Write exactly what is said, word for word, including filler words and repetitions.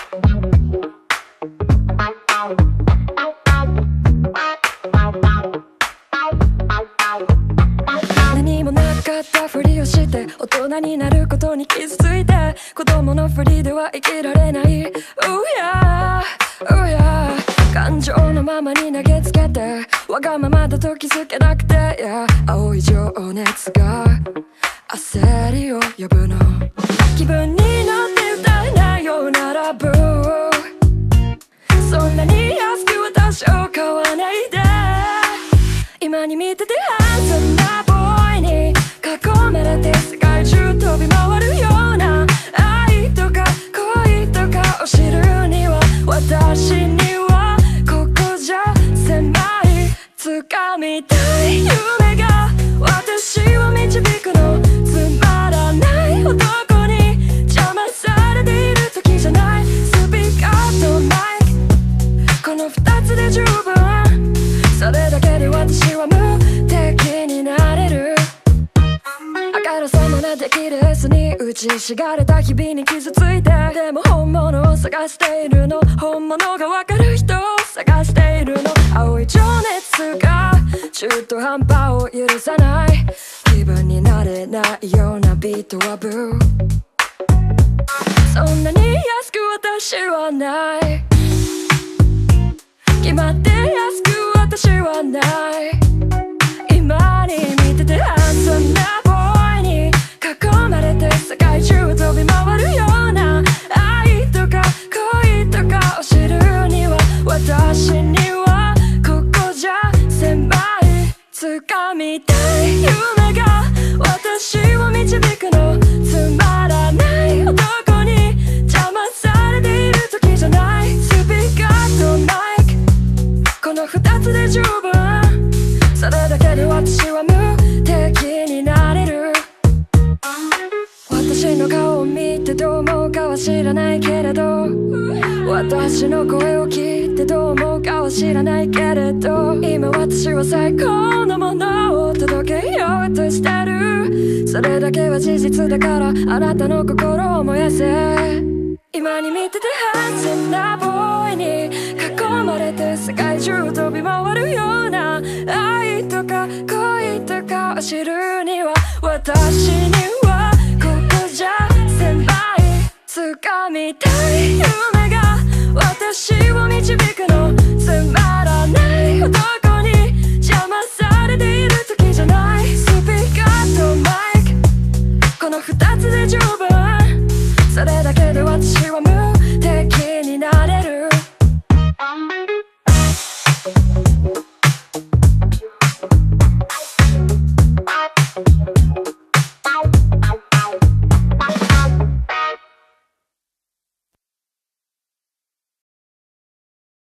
何もなかったふりをして大人になることに傷ついて、子供のふりでは生きられない。 Oh yeah, oh yeah、 感情のままに投げつけてわがままだと気づけなくて、yeah、 青い情熱が焦りを呼ぶの。気分になって歌えないようなラブ、そんなに安く私を買わないで。今に見ててハンサムなボーイに囲まれて世界中飛び回るような愛とか恋とかを知るには、私にはここじゃ狭い。掴みたい夢が私を導くの。つまらない男に邪魔されている時じゃない。スピーカーとマイク、この二つで十分。それだけで私は無敵になれる。あからさまな出来レースに打ちひしがれた日々に傷ついて、でも本物を探しているの。本物が分かる人を探しているの。青い情熱が中途半端を許さない。気分になれないようなビートはブー。そんなに安く私はない。決まって安く私はない。今に見ててハンサムなボーイに囲まれて世界中飛び回るような愛とか恋とかを知るには、私にはここじゃ狭い。掴みたい夢が私を導くの。つまらない男に邪魔されている時じゃない。スピーカーとマイク、この二つで十分。それだけで私は無敵になれる。私の顔を見てどう思うかは知らないけれど、私の声を聞いてどう思うかは知らないけれど、今私は最高のものを届けようとしてる。それだけは事実だからあなたの心を燃やせ。今に見ててハンサムなボーイに囲まれて世界中飛び回るような愛とか恋とかを知るには、私にはここじゃ狭い。掴みたい夢が私を導くの。つまらない男